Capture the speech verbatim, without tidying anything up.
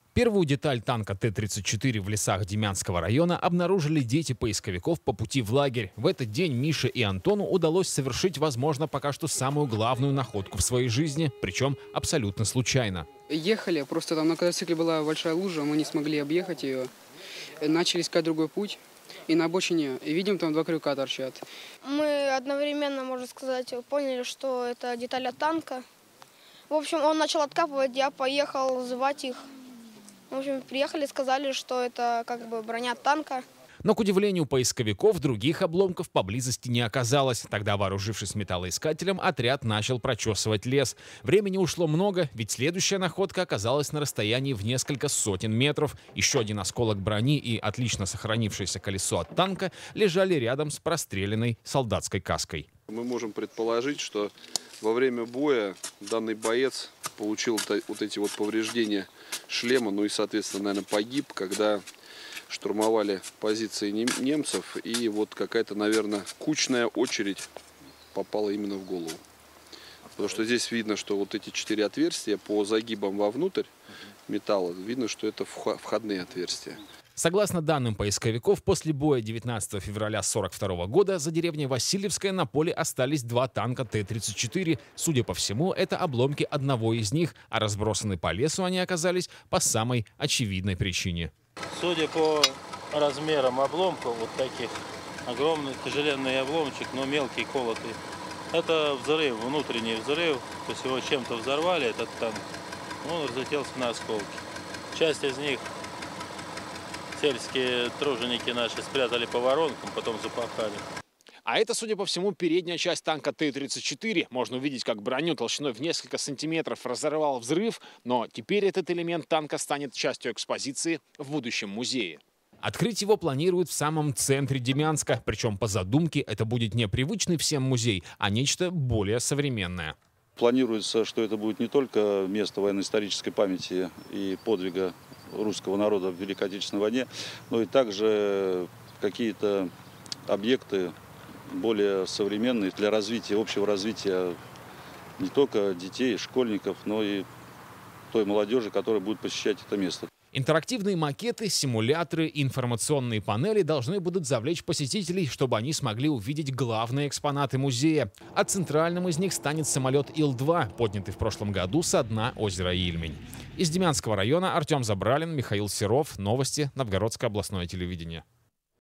Первую деталь танка Т тридцать четыре в лесах Демянского района обнаружили дети поисковиков по пути в лагерь. В этот день Мише и Антону удалось совершить, возможно, пока что самую главную находку в своей жизни, причем абсолютно случайно. Ехали, просто там на квадроцикле была большая лужа, мы не смогли объехать ее. Начали искать другой путь, и на обочине и видим, там два крюка торчат. Мы одновременно, можно сказать, поняли, что это деталь от танка. В общем, он начал откапывать, я поехал звать их. В общем, приехали, сказали, что это как бы броня танка. Но, к удивлению поисковиков, других обломков поблизости не оказалось. Тогда, вооружившись металлоискателем, отряд начал прочесывать лес. Времени ушло много, ведь следующая находка оказалась на расстоянии в несколько сотен метров. Еще один осколок брони и отлично сохранившееся колесо от танка лежали рядом с простреленной солдатской каской. Мы можем предположить, что во время боя данный боец получил вот эти вот повреждения шлема, ну и, соответственно, наверное, погиб, когда штурмовали позиции немцев, и вот какая-то, наверное, кучная очередь попала именно в голову. Потому что здесь видно, что вот эти четыре отверстия по загибам вовнутрь металла, видно, что это входные отверстия. Согласно данным поисковиков, после боя девятнадцатого февраля сорок второго года за деревней Васильевская на поле остались два танка Т тридцать четыре. Судя по всему, это обломки одного из них, а разбросаны по лесу они оказались по самой очевидной причине. Судя по размерам обломков, вот таких огромный тяжеленный обломчик, но мелкий, колотый, это взрыв, внутренний взрыв, то есть его чем-то взорвали, этот танк, он разлетелся на осколки. Часть из них сельские труженики наши спрятали по воронкам, потом запахали. А это, судя по всему, передняя часть танка Т тридцать четыре. Можно увидеть, как броню толщиной в несколько сантиметров разорвал взрыв, но теперь этот элемент танка станет частью экспозиции в будущем музее. Открыть его планируют в самом центре Демянска, причем по задумке это будет не привычный всем музей, а нечто более современное. Планируется, что это будет не только место военно-исторической памяти и подвига русского народа в Великой Отечественной войне, но и также какие-то объекты более современные для развития, общего развития не только детей, школьников, но и той молодежи, которая будет посещать это место. Интерактивные макеты, симуляторы и информационные панели должны будут завлечь посетителей, чтобы они смогли увидеть главные экспонаты музея. А центральным из них станет самолет Ил два, поднятый в прошлом году со дна озера Ильмень. Из Демянского района Артем Забралин, Михаил Серов. Новости. Новгородское областное телевидение.